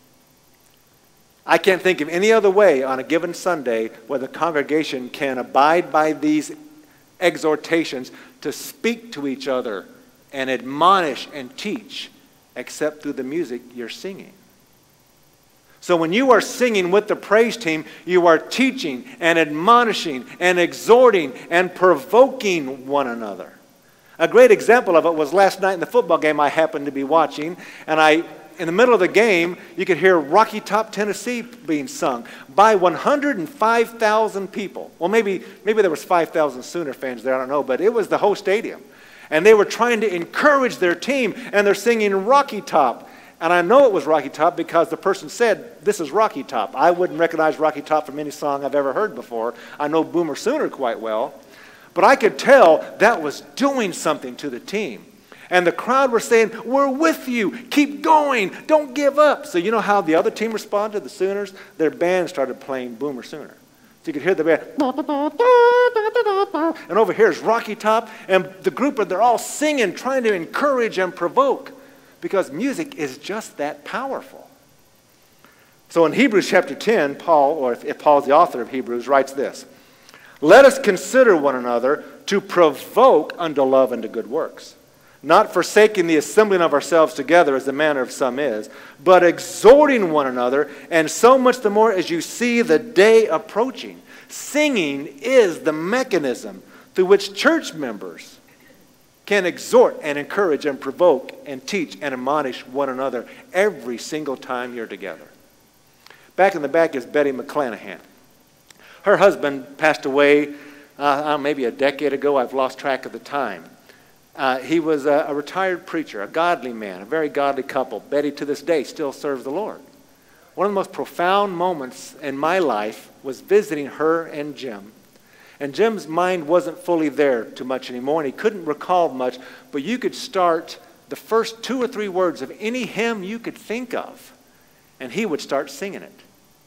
I can't think of any other way on a given Sunday where the congregation can abide by these exhortations to speak to each other and admonish and teach except through the music you're singing. So when you are singing with the praise team, you are teaching and admonishing and exhorting and provoking one another. A great example of it was last night in the football game I happened to be watching, and in the middle of the game, you could hear Rocky Top, Tennessee being sung by 105,000 people. Well, maybe there was 5,000 Sooner fans there, I don't know, but it was the whole stadium. And they were trying to encourage their team, and they're singing Rocky Top. And I know it was Rocky Top because the person said, "This is Rocky Top." I wouldn't recognize Rocky Top from any song I've ever heard before. I know Boomer Sooner quite well. But I could tell that was doing something to the team. And the crowd were saying, "We're with you. Keep going. Don't give up." So you know how the other team responded, the Sooners? Their band started playing Boomer Sooner. So you could hear the band. And over here is Rocky Top. And the group, they're all singing, trying to encourage and provoke. Because music is just that powerful. So in Hebrews chapter 10, Paul, or if Paul's the author of Hebrews, writes this: "Let us consider one another to provoke unto love and to good works, not forsaking the assembling of ourselves together as the manner of some is, but exhorting one another, and so much the more as you see the day approaching." Singing is the mechanism through which church members can exhort and encourage and provoke and teach and admonish one another every single time you're together. Back in the back is Betty McClanahan. Her husband passed away maybe a decade ago. I've lost track of the time. He was a retired preacher, a godly man, a very godly couple. Betty, to this day, still serves the Lord. One of the most profound moments in my life was visiting her and Jim. And Jim's mind wasn't fully there too much anymore, and he couldn't recall much, but you could start the first 2 or 3 words of any hymn you could think of, and he would start singing it.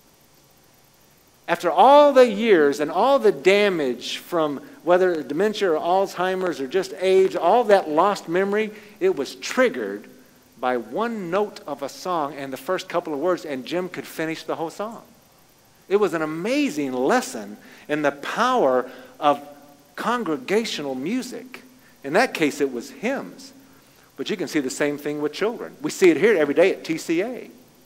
After all the years and all the damage from whether dementia or Alzheimer's or just age, all that lost memory, it was triggered by one note of a song and the first couple of words, and Jim could finish the whole song. It was an amazing lesson in the power of congregational music. In that case, it was hymns. But you can see the same thing with children. We see it here every day at TCA.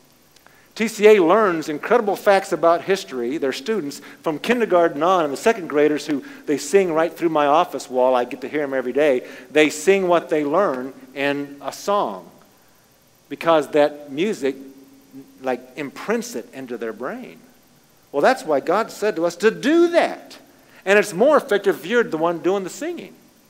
TCA learns incredible facts about history, their students, from kindergarten on, and the second graders who they sing right through my office wall. I get to hear them every day. They sing what they learn in a song because that music like imprints it into their brain. Well, that's why God said to us to do that. And it's more effective if you're the one doing the singing.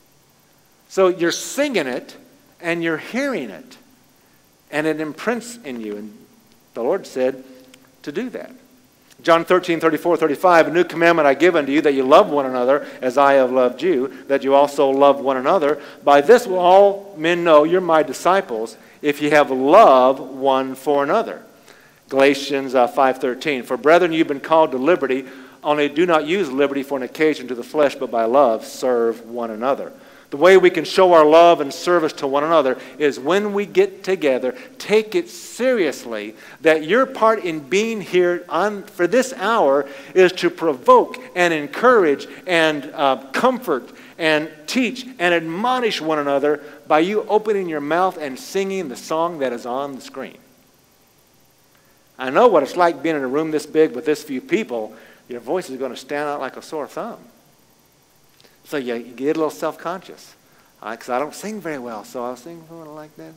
So you're singing it and you're hearing it, and it imprints in you. And the Lord said to do that. John 13:34-35, a new commandment I give unto you, that you love one another as I have loved you, that you also love one another. By this will all men know you're my disciples, if you have love one for another. Galatians 5:13, for brethren, you've been called to liberty, only do not use liberty for an occasion to the flesh, but by love serve one another. The way we can show our love and service to one another is when we get together, take it seriously that your part in being here for this hour is to provoke and encourage and comfort and teach and admonish one another by you opening your mouth and singing the song that is on the screen. I know what it's like being in a room this big with this few people. Your voice is going to stand out like a sore thumb. So you get a little self-conscious. Because I don't sing very well, so I'll sing like that.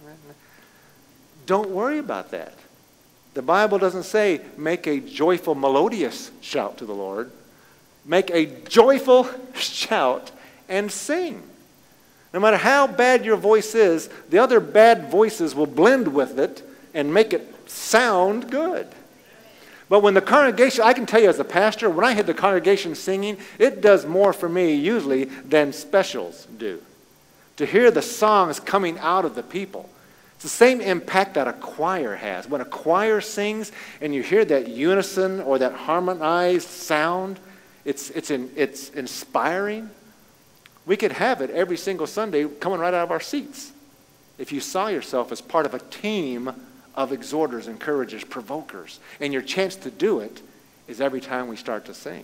Don't worry about that. The Bible doesn't say make a joyful, melodious shout to the Lord. Make a joyful shout and sing. No matter how bad your voice is, the other bad voices will blend with it and make it sound good. But when the congregation, I can tell you as a pastor, when I hear the congregation singing, it does more for me usually than specials do. To hear the songs coming out of the people. It's the same impact that a choir has. When a choir sings and you hear that unison or that harmonized sound, it's inspiring. We could have it every single Sunday coming right out of our seats if you saw yourself as part of a team of exhorters, encouragers, provokers. And your chance to do it is every time we start to sing.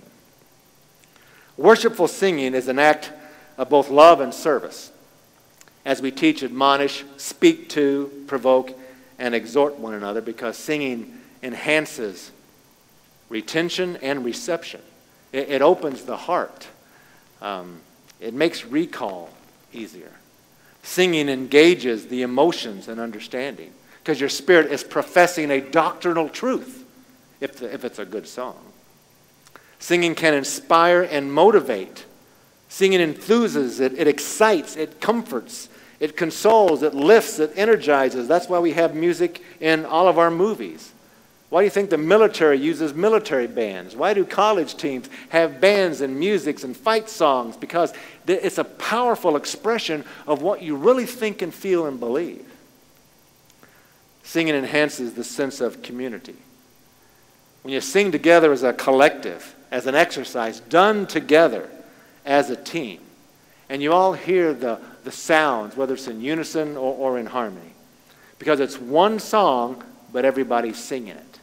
Worshipful singing is an act of both love and service as we teach, admonish, speak to, provoke, and exhort one another, because singing enhances retention and reception. It opens the heart. It makes recall easier. Singing engages the emotions and understanding, because your spirit is professing a doctrinal truth if it's a good song. Singing can inspire and motivate. Singing enthuses, it excites, it comforts, it consoles, it lifts, it energizes. That's why we have music in all of our movies. Why do you think the military uses military bands? Why do college teams have bands and musics and fight songs? Because it's a powerful expression of what you really think and feel and believe. Singing enhances the sense of community. When you sing together as a collective, as an exercise, done together as a team, and you all hear the sounds, whether it's in unison or in harmony, because it's one song, but everybody's singing it.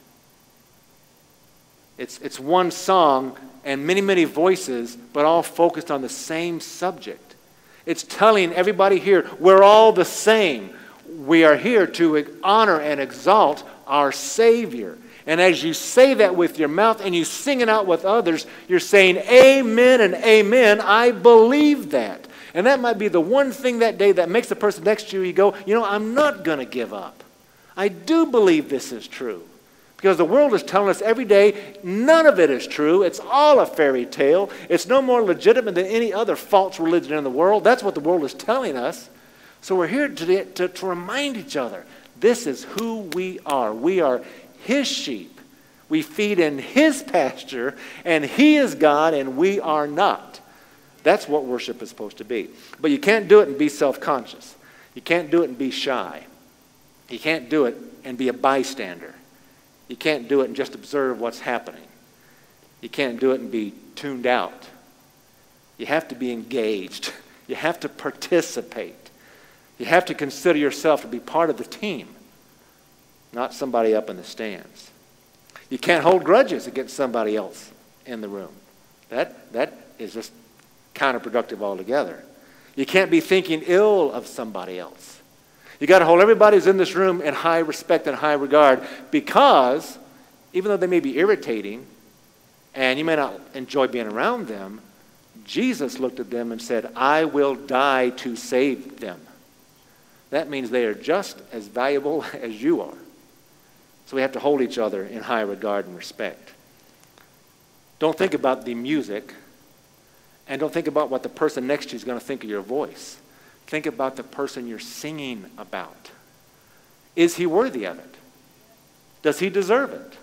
It's one song and many, many voices, but all focused on the same subject. It's telling everybody here, we're all the same. We are here to honor and exalt our Savior. And as you say that with your mouth and you sing it out with others, you're saying, amen and amen, I believe that. And that might be the one thing that day that makes the person next to you, you go, you know, I'm not going to give up. I do believe this is true. Because the world is telling us every day, none of it is true. It's all a fairy tale. It's no more legitimate than any other false religion in the world. That's what the world is telling us. So we're here today to remind each other, this is who we are. We are His sheep. We feed in His pasture, and He is God, and we are not. That's what worship is supposed to be. But you can't do it and be self-conscious. You can't do it and be shy. You can't do it and be a bystander. You can't do it and just observe what's happening. You can't do it and be tuned out. You have to be engaged. You have to participate. You have to consider yourself to be part of the team, not somebody up in the stands. You can't hold grudges against somebody else in the room. That is just counterproductive altogether. You can't be thinking ill of somebody else. You got to hold everybody who's in this room in high respect and high regard, because even though they may be irritating and you may not enjoy being around them, Jesus looked at them and said, I will die to save them. That means they are just as valuable as you are. So we have to hold each other in high regard and respect. Don't think about the music, and don't think about what the person next to you is going to think of your voice. Think about the person you're singing about. Is he worthy of it? Does he deserve it?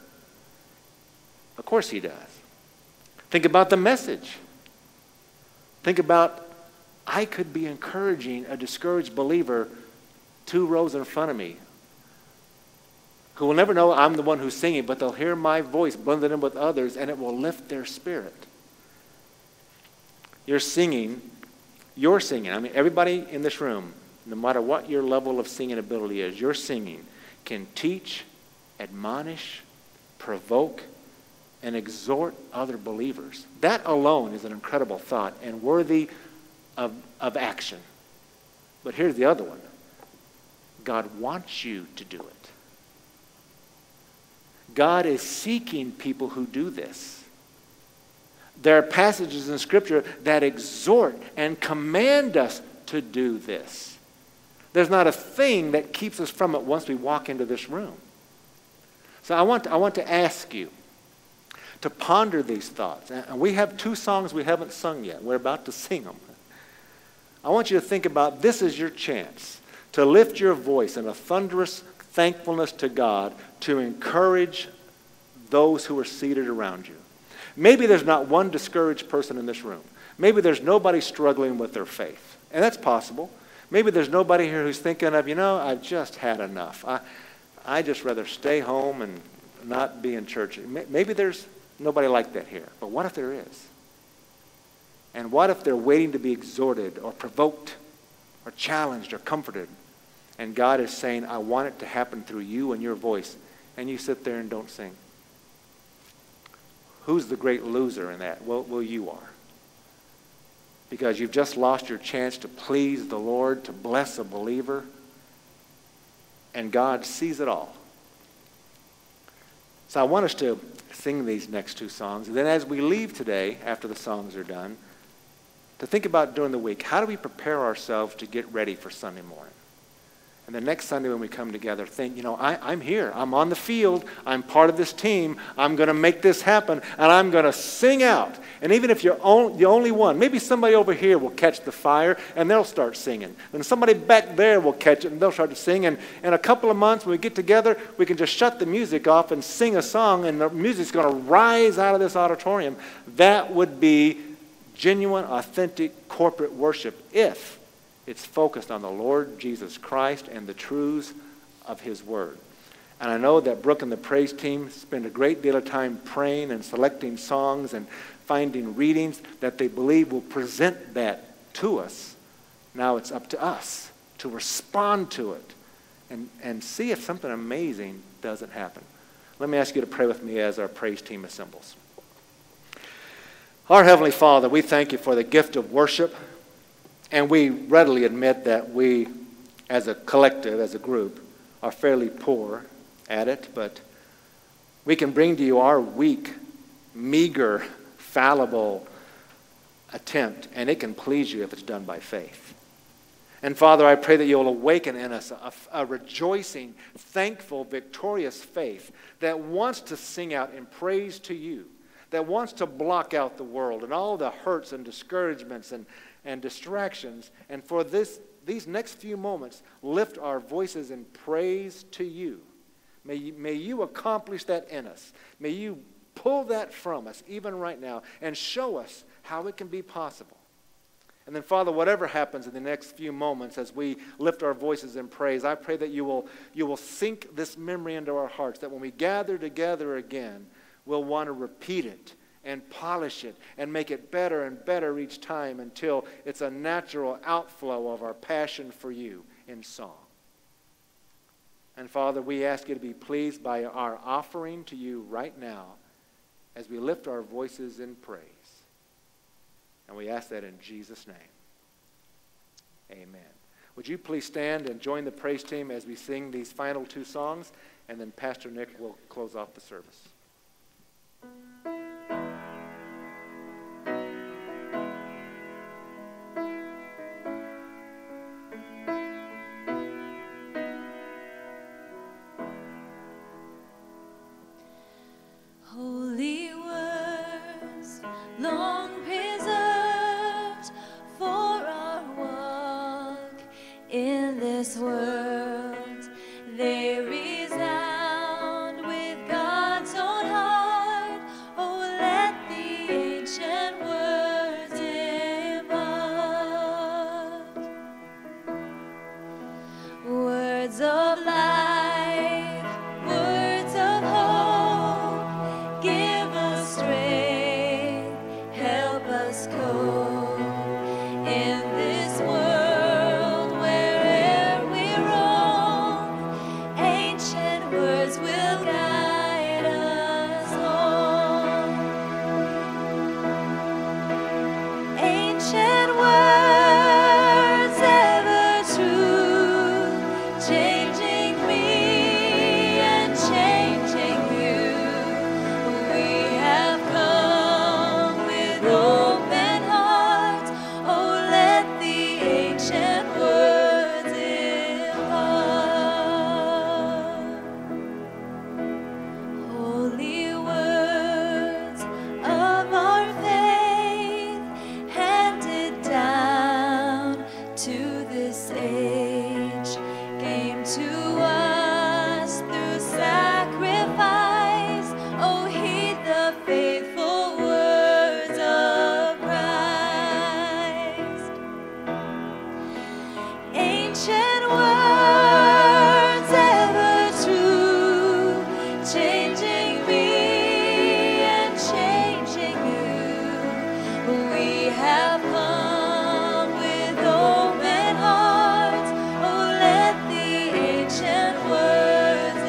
Of course he does. Think about the message. Think about, I could be encouraging a discouraged believer 2 rows in front of me who will never know I'm the one who's singing, but they'll hear my voice blended in with others, and it will lift their spirit. You're singing. I mean, everybody in this room, no matter what your level of singing ability is, your singing can teach, admonish, provoke, and exhort other believers. That alone is an incredible thought and worthy of action. But here's the other one. God wants you to do it. God is seeking people who do this. There are passages in Scripture that exhort and command us to do this. There's not a thing that keeps us from it once we walk into this room. So I want to ask you to ponder these thoughts. And we have 2 songs we haven't sung yet. We're about to sing them. I want you to think about, this is your chance to lift your voice in a thunderous thankfulness to God to encourage those who are seated around you. Maybe there's not one discouraged person in this room. Maybe there's nobody struggling with their faith. And that's possible. Maybe there's nobody here who's thinking of, I've just had enough. I just rather stay home and not be in church. Maybe there's nobody like that here. But what if there is? And what if they're waiting to be exhorted or provoked or challenged or comforted? And God is saying, I want it to happen through you and your voice. And you sit there and don't sing. Who's the great loser in that? Well, you are. Because you've just lost your chance to please the Lord, to bless a believer. And God sees it all. So I want us to sing these next 2 songs. And then as we leave today, after the songs are done, to think about during the week, how do we prepare ourselves to get ready for Sunday morning? And the next Sunday when we come together, think, I'm here. I'm on the field. I'm part of this team. I'm going to make this happen. And I'm going to sing out. And even if you're the only one, maybe somebody over here will catch the fire and they'll start singing. And somebody back there will catch it and they'll start to sing. And in a couple of months when we get together, we can just shut the music off and sing a song, and the music's going to rise out of this auditorium. That would be genuine, authentic corporate worship if it's focused on the Lord Jesus Christ and the truths of His Word. And I know that Brooke and the praise team spend a great deal of time praying and selecting songs and finding readings that they believe will present that to us. Now it's up to us to respond to it and see if something amazing doesn't happen. Let me ask you to pray with me as our praise team assembles. Our Heavenly Father, we thank you for the gift of worship. And we readily admit that we, as a collective, as a group, are fairly poor at it, but We can bring to you our weak, meager, fallible attempt, and it can please you if it's done by faith. And Father, I pray that you'll awaken in us a rejoicing, thankful, victorious faith that wants to sing out in praise to you, that wants to block out the world and all the hurts and discouragements and distractions. And for these next few moments, lift our voices in praise to you. May you accomplish that in us. May you pull that from us even right now and show us how it can be possible. And then, Father, whatever happens in the next few moments as we lift our voices in praise, I pray that you will sink this memory into our hearts, that when we gather together again, we'll want to repeat it and polish it and make it better and better each time until it's a natural outflow of our passion for you in song. And Father, we ask you to be pleased by our offering to you right now as we lift our voices in praise. And we ask that in Jesus' name. Amen. Would you please stand and join the praise team as we sing these final two songs, and then Pastor Nick will close off the service. Holy words, long preserved for our walk in this world, they resound with God's own heart. Oh, let the ancient words impart words of life, words of hope. Give us strength, help us cope in this world where'er we roam. Ancient words will guide us home. Ancient words ever true, changing me and changing you. We have come with open hearts. Oh, let the ancient words impart. Holy words of our faith, handed down to this age, came to us through sacrifice. Oh, heed the faithful words of Christ. Ancient words ever true, changing me and changing you. We have come with open hearts. Oh, let the ancient words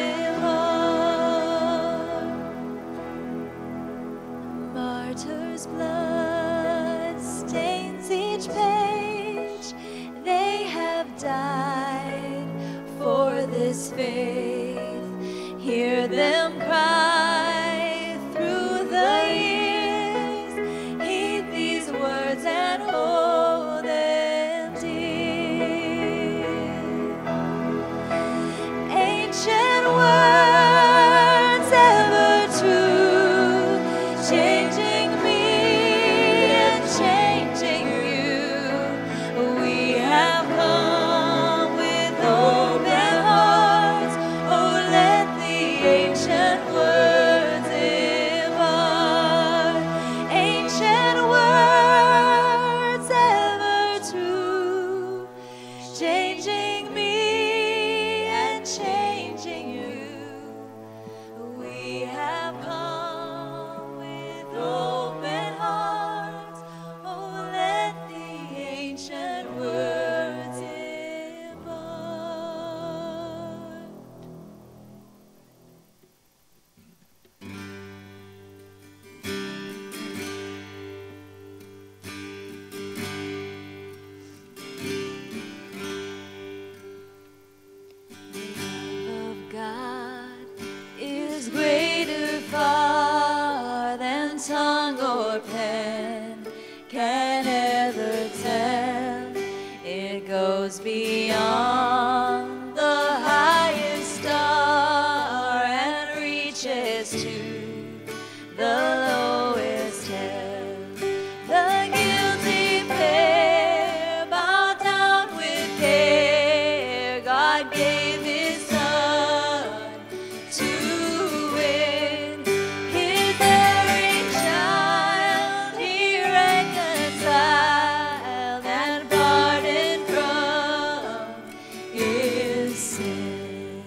impart. Martyr's blood stains each page. They have died for this faith. Hear them cry through the years. Heed these words and hold them dear. Ancient words ever true, changing me and changing you. We have come with open hearts. Oh, let the ancient words goes beyond the highest star and reaches to the lowest hell. The guilty pair bowed down with care. God gave His Son to win His erring child. He reconciled and pardoned from his sin.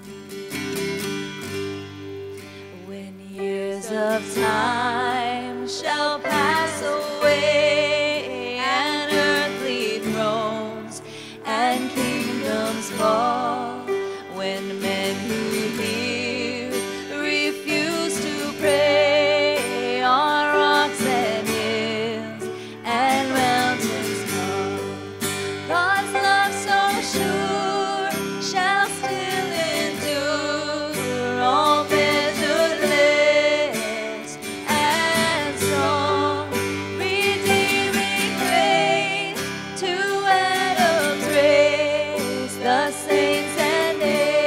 When years of time shall pass away and earthly thrones and kingdoms fall, when men who hear refuse to pray on rocks and hills and mountains fall, God's love so sure shall still endure, all measureless and strong, redeeming grace to Adam's race, the saints and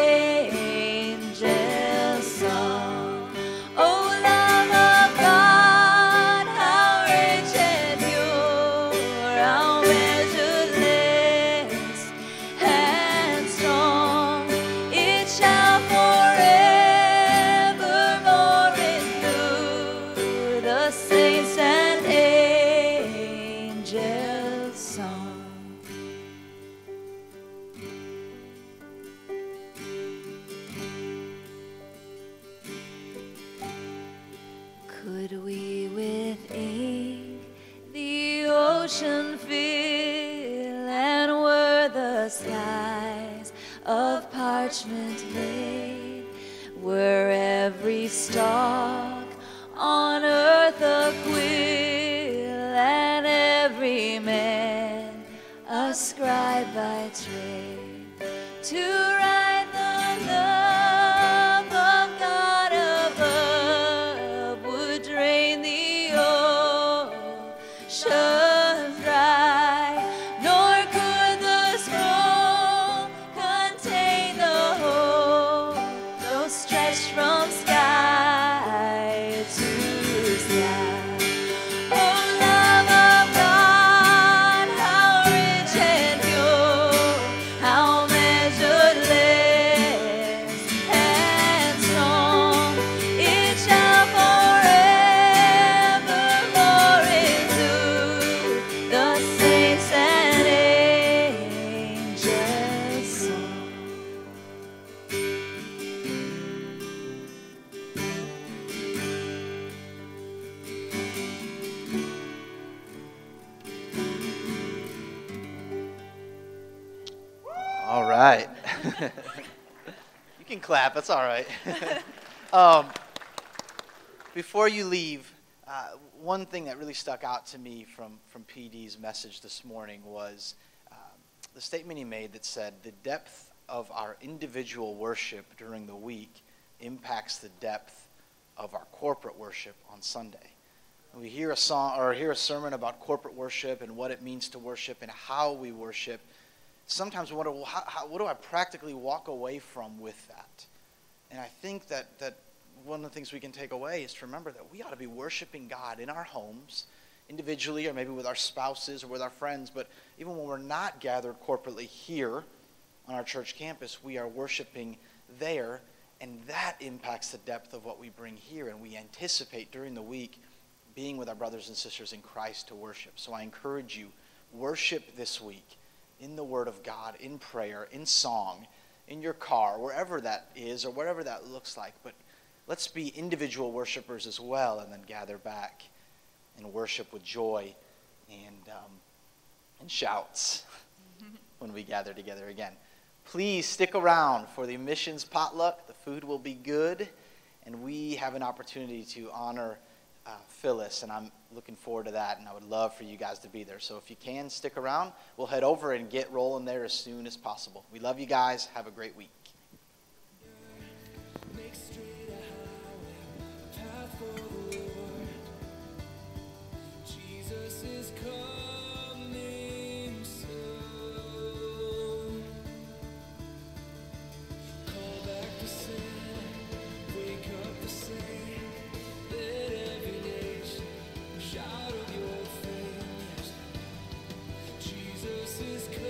angels song. Oh, love of God, how rich and pure, how measureless and strong, it shall forevermore endure, the saints and angels song. Could we with ink the ocean fill, and were the skies of parchment laid, were every stalk on earth a quill, and every man a scribe by trade, to write the love of God above, would drain the ocean dry, nor could the scroll contain the whole, though stretched from sky to sky. Oh, love of God, how rich and pure, how measureless and strong, it shall forevermore endure, the saints and angels song. All right. You can clap. That's all right. um, before you leave, one thing that really stuck out to me from PD's message this morning was the statement he made that said, the depth of our individual worship during the week impacts the depth of our corporate worship on Sunday. We hear a song or hear a sermon about corporate worship and what it means to worship and how we worship. Sometimes we wonder, well, what do I practically walk away from with that? And I think that one of the things we can take away is to remember that we ought to be worshiping God in our homes, individually, or maybe with our spouses or with our friends. But even when we're not gathered corporately here on our church campus, we are worshiping there, and that impacts the depth of what we bring here. And we anticipate during the week being with our brothers and sisters in Christ to worship. So I encourage you, worship this week in the Word of God, in prayer, in song, in your car, wherever that is or whatever that looks like. But let's be individual worshipers as well, and then gather back and worship with joy and shouts when we gather together again. Please stick around for the missions potluck. The food will be good, and we have an opportunity to honor Phyllis, and I'm looking forward to that, and I would love for you guys to be there. So if you can, stick around. We'll head over and get rolling there as soon as possible. We love you guys. Have a great week. Jesus is coming soon. is